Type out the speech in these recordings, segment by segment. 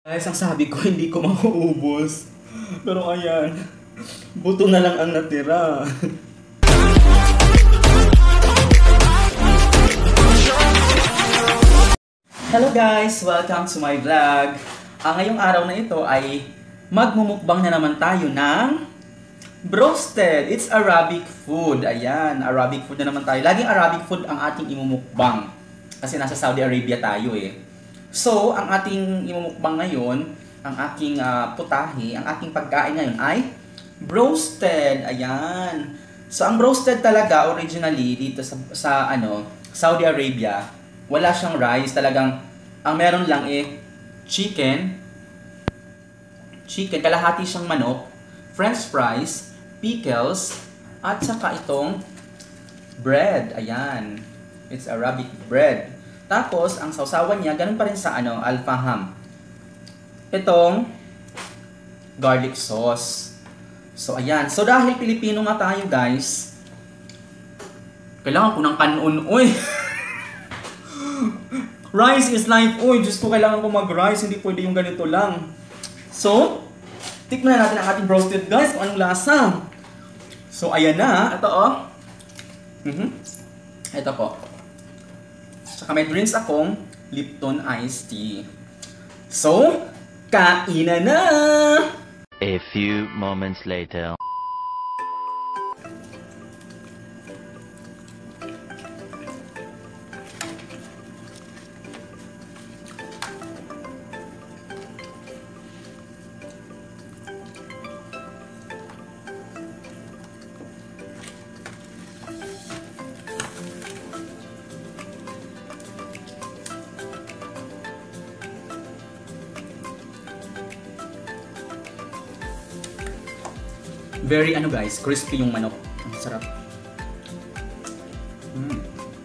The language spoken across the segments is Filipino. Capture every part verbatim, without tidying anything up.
Guys, ang sabi ko, hindi ko mauubos. Pero ayan, buto na lang ang natira. Hello guys! Welcome to my vlog. Ang ngayong araw na ito ay magmumukbang na naman tayo ng broasted. It's Arabic food. Ayan, Arabic food na naman tayo. Laging Arabic food ang ating imumukbang. Kasi nasa Saudi Arabia tayo eh. So, ang ating imumukbang ngayon, ang aking uh, putahe, ang aking pagkain ngayon ay broasted. Ayan. So, ang broasted talaga originally dito sa, sa ano, Saudi Arabia, wala siyang rice. Talagang, ang meron lang eh, chicken, chicken, kalahati siyang manok, french fries, pickles, at saka itong bread. Ayan. It's Arabic bread. Tapos, ang sausawan niya, ganun pa rin sa ano, alfaham. Itong garlic sauce. So, ayan. So, dahil Pilipino nga tayo, guys, kailangan ko ng kanon. Uy! Rice is life. Uy, Diyos ko, kailangan ko mag-rice. Hindi pwede yung ganito lang. So, tikman na natin ang ating broasted, guys, kung anong lasa. So, ayan na. Ito, oh. Mm-hmm. Ito po. Saka may drinks akong Lipton iced tea. So, kainan na! A few moments later. Very ano guys, crispy yung manok. Ang sarap. Mm.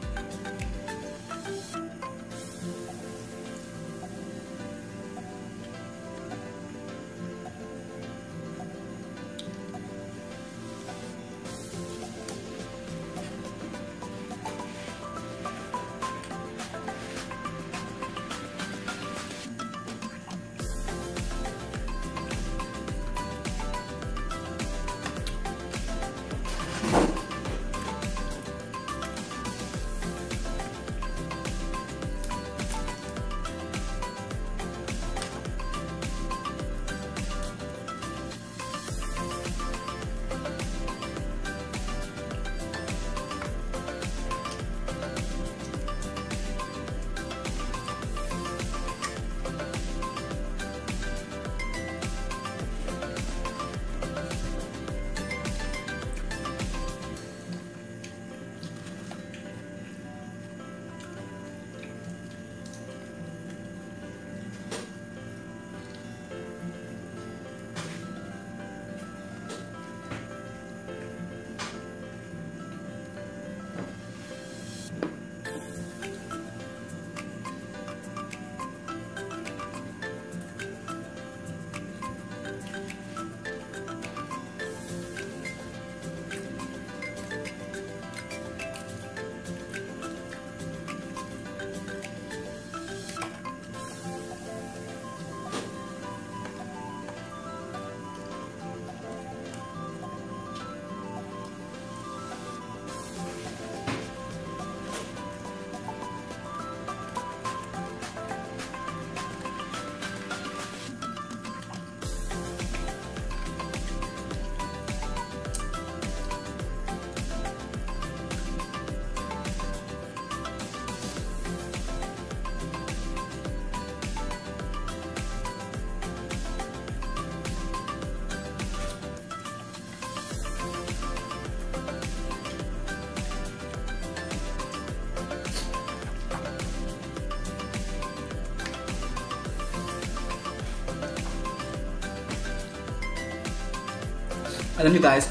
Alam niyo guys,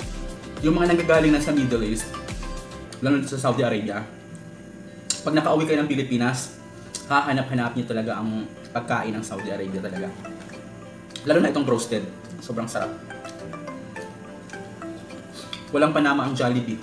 yung mga nanggagaling na sa Middle East, lalo sa Saudi Arabia, pag nakauwi kayo ng Pilipinas, hahanap-hanap niyo talaga ang pagkain ng Saudi Arabia talaga. Lalo na itong roasted, sobrang sarap. Walang panama ang Jollibee.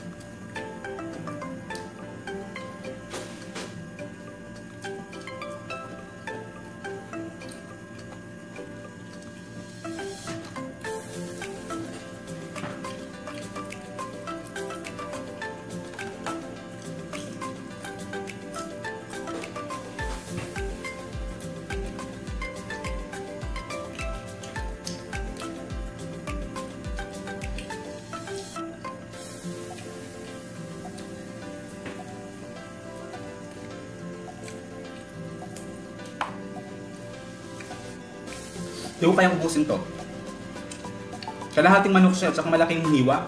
Hindi ko kayang ubusin to. Kalahating manok siya at saka malaking hiwa.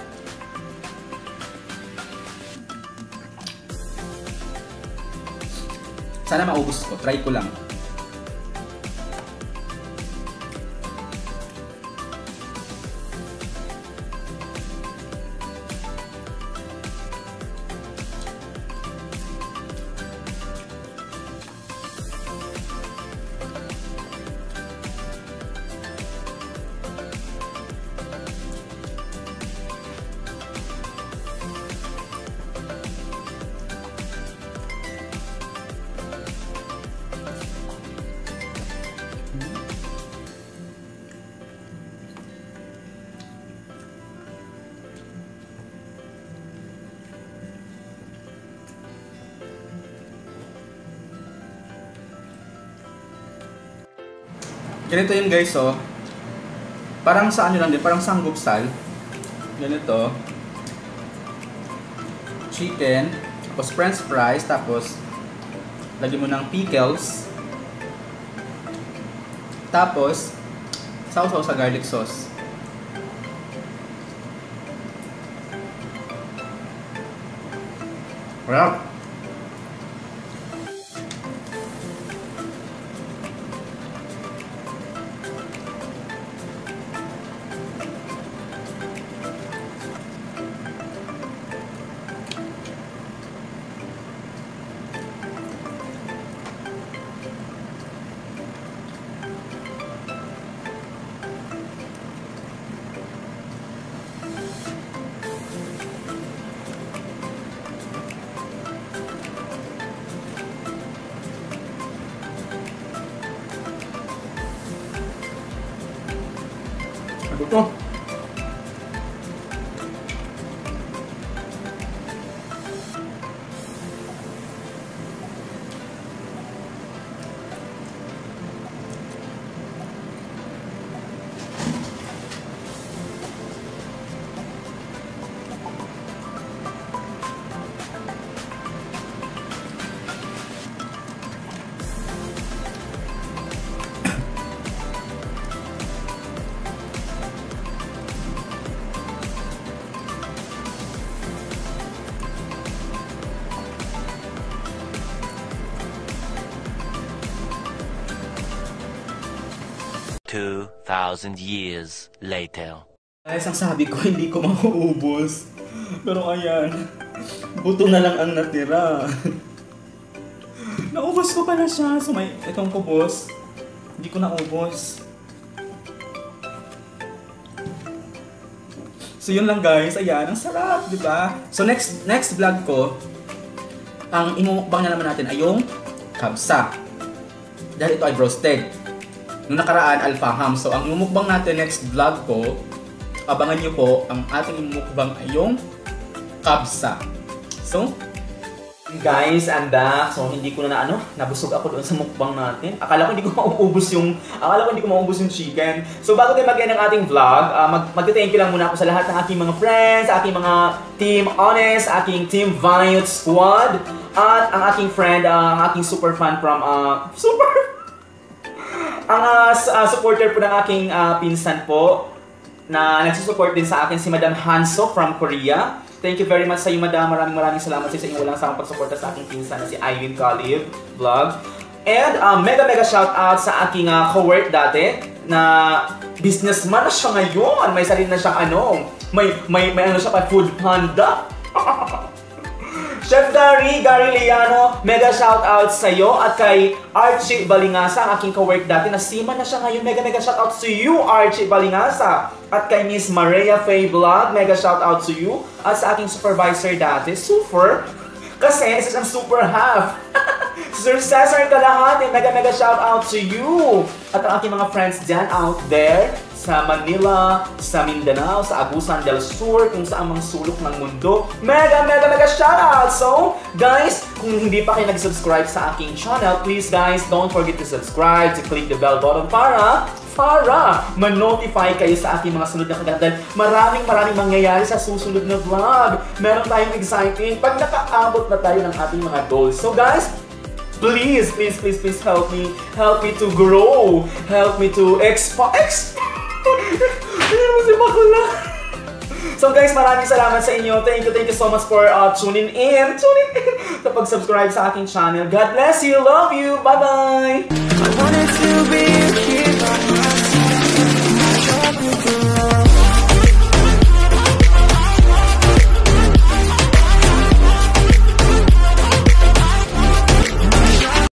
Sana maubos ko. Try ko lang. Ganito yun guys, oh. Parang sa ano lang din, parang sanggupsal. Ganito. Chicken, tapos french fries, tapos lagyan mo ng pickles. Tapos sausaw sa garlic sauce. Sarap! Ito. Two thousand years later. Guys, ang sabi ko, hindi ko mauubos. Pero ayan, buto na lang ang natira. Naubos ko pala siya. So may itong kubos, hindi ko naubos. So yun lang guys, ayan, ang sarap, di ba? So next next vlog ko, ang imumukbang na naman natin ay yung kabsa. Dahil ito ay roasted. Nung nakaraan, alfaham. So, ang imumukbang natin next vlog ko, abangan nyo po, ang ating imumukbang ay yung kabsa. So, guys, I'm back. So, hindi ko na, na ano, nabusog ako doon sa mukbang natin. Akala ko hindi ko mauubos yung, akala ko hindi ko mauubos yung chicken. So, bago tayo mag-end ng ating vlog, uh, mag mag-thank you lang muna ako sa lahat ng aking mga friends, aking mga Team Honest, aking Team Valiant Squad, at ang aking friend, uh, ang aking super fan from, uh, super... Ang uh, uh, supporter po ng aking uh, pinsan po na nagsusupport din sa akin si Madam Hanso from Korea. Thank you very much sa iyo, Madam. Maraming maraming salamat sa inyong walang sawang pagsuporta sa aking pinsan na si Irene Kaliv Vlog. And uh, mega mega shout out sa aking uh, co-work dati na businessman na siya ngayon. May sarili na siyang ano, may, may, may ano siya pa, Food Panda. Chef Gary, Gary Liano, mega shoutout sa iyo at kay Archie Balingasa, ang aking ka-work dati na seaman na siya ngayon. Mega mega shoutout to you, Archie Balingasa. At kay Miss Maria Faye Vlog, mega shoutout to you. At sa aking supervisor dati, super, kasi isa siyang super half. Sir Cesar Kalahati, mega mega shoutout to you. At ang aking mga friends dyan out there, sa Manila, sa Mindanao, sa Agusan del Sur, kung saan mang sulok ng mundo. Mega, mega, mega shoutout! So, guys, kung hindi pa kayo nag-subscribe sa aking channel, please guys, don't forget to subscribe, to click the bell button para, para ma-notify kayo sa aking mga sunod na kagandaan. Maraming maraming mangyayari sa susunod na vlog. Meron tayong exciting pag nakaabot na tayo ng ating mga goals. So guys, Please, please, please, please help me. Help me to grow. Help me to expa... Expa... si bakla. So guys, maraming salamat sa inyo. Thank you, thank you so much for uh, tuning in. Tuning in. Sa pag-subscribe sa aking channel. God bless you. Love you. Bye-bye. I wanted to be